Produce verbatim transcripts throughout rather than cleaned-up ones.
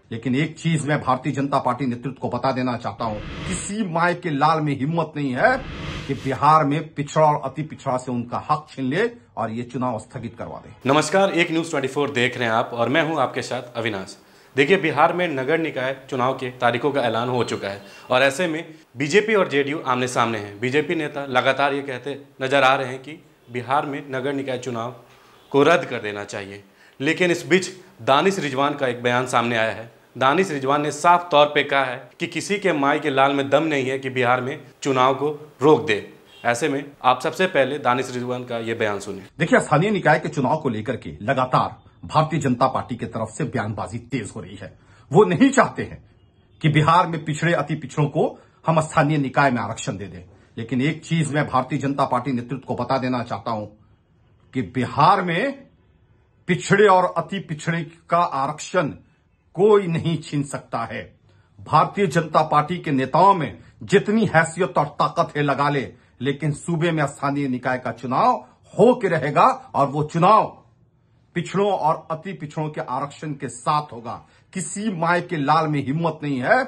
लेकिन एक चीज मैं भारतीय जनता पार्टी नेतृत्व को बता देना चाहता हूं, किसी माय के लाल में हिम्मत नहीं है कि बिहार में पिछड़ा और अति पिछड़ा से उनका हक छीन ले और ये चुनाव स्थगित करवा दे। नमस्कार, एक न्यूज चौबीस देख रहे हैं आप और मैं हूं आपके साथ अविनाश। देखिए, बिहार में नगर निकाय चुनाव के तारीखों का ऐलान हो चुका है और ऐसे में बीजेपी और जेडीयू आमने सामने हैं। बीजेपी नेता लगातार ये कहते नजर आ रहे हैं कि बिहार में नगर निकाय चुनाव को रद्द कर देना चाहिए, लेकिन इस बीच दानिश रिजवान का एक बयान सामने आया है। दानिश रिजवान ने साफ तौर पे कहा है कि किसी के माई के लाल में दम नहीं है कि बिहार में चुनाव को रोक दे। ऐसे में आप सबसे पहले दानिश रिजवान का ये बयान सुनिए। देखिए, स्थानीय निकाय के चुनाव को लेकर के लगातार भारतीय जनता पार्टी की तरफ से बयानबाजी तेज हो रही है। वो नहीं चाहते हैं कि बिहार में पिछड़े अति पिछड़ों को हम स्थानीय निकाय में आरक्षण दे दें, लेकिन एक चीज मैं भारतीय जनता पार्टी नेतृत्व को बता देना चाहता हूं कि बिहार में पिछड़े और अति पिछड़े का आरक्षण कोई नहीं छीन सकता है। भारतीय जनता पार्टी के नेताओं में जितनी हैसियत और ताकत है लगा ले, लेकिन सूबे में स्थानीय निकाय का चुनाव हो के रहेगा और वो चुनाव पिछड़ों और अति पिछड़ों के आरक्षण के साथ होगा। किसी माय के लाल में हिम्मत नहीं है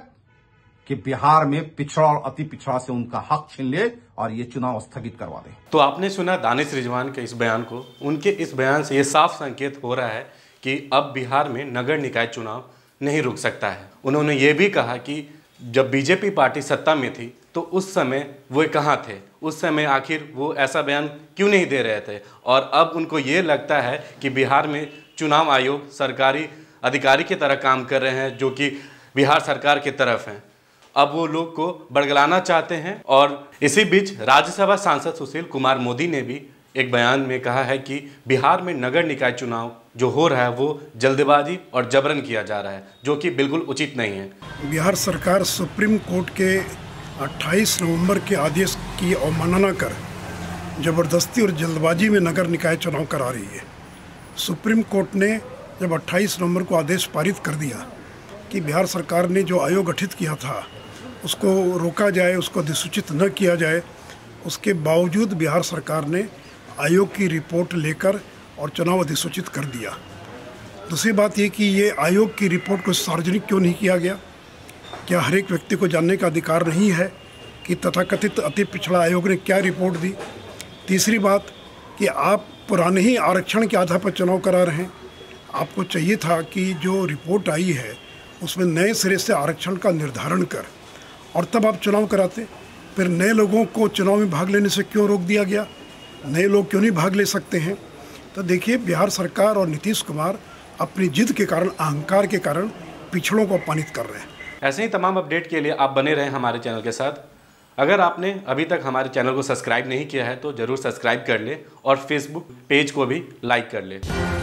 कि बिहार में पिछड़ा और अति पिछड़ा से उनका हक छीन ले और ये चुनाव स्थगित करवा दे। तो आपने सुना दानिश रिजवान के इस बयान को। उनके इस बयान से ये साफ संकेत हो रहा है कि अब बिहार में नगर निकाय चुनाव नहीं रुक सकता है। उन्होंने ये भी कहा कि जब बीजेपी पार्टी सत्ता में थी तो उस समय वो कहाँ थे, उस समय आखिर वो ऐसा बयान क्यों नहीं दे रहे थे, और अब उनको ये लगता है कि बिहार में चुनाव आयोग सरकारी अधिकारी की तरह काम कर रहे हैं जो कि बिहार सरकार की तरफ हैं। अब वो लोग को बरगलाना चाहते हैं। और इसी बीच राज्यसभा सांसद सुशील कुमार मोदी ने भी एक बयान में कहा है कि बिहार में नगर निकाय चुनाव जो हो रहा है वो जल्दबाजी और जबरन किया जा रहा है, जो कि बिल्कुल उचित नहीं है। बिहार सरकार सुप्रीम कोर्ट के अट्ठाईस नवंबर के आदेश की अवमानना कर जबरदस्ती और जल्दबाजी में नगर निकाय चुनाव करा रही है। सुप्रीम कोर्ट ने जब अट्ठाईस नवंबर को आदेश पारित कर दिया कि बिहार सरकार ने जो आयोग गठित किया था उसको रोका जाए, उसको अधिसूचित न किया जाए, उसके बावजूद बिहार सरकार ने आयोग की रिपोर्ट लेकर और चुनाव अधिसूचित कर दिया। दूसरी बात ये कि ये आयोग की रिपोर्ट को सार्वजनिक क्यों नहीं किया गया? क्या हर एक व्यक्ति को जानने का अधिकार नहीं है कि तथाकथित अति पिछड़ा आयोग ने क्या रिपोर्ट दी? तीसरी बात कि आप पुराने ही आरक्षण के आधार पर चुनाव करा रहे हैं। आपको चाहिए था कि जो रिपोर्ट आई है उसमें नए सिरे से आरक्षण का निर्धारण कर और तब आप चुनाव कराते। फिर नए लोगों को चुनाव में भाग लेने से क्यों रोक दिया गया? नए लोग क्यों नहीं भाग ले सकते हैं? तो देखिए, बिहार सरकार और नीतीश कुमार अपनी जिद के कारण, अहंकार के कारण पिछड़ों को अपमानित कर रहे हैं। ऐसे ही तमाम अपडेट के लिए आप बने रहें हमारे चैनल के साथ। अगर आपने अभी तक हमारे चैनल को सब्सक्राइब नहीं किया है तो ज़रूर सब्सक्राइब कर ले और फेसबुक पेज को भी लाइक कर ले।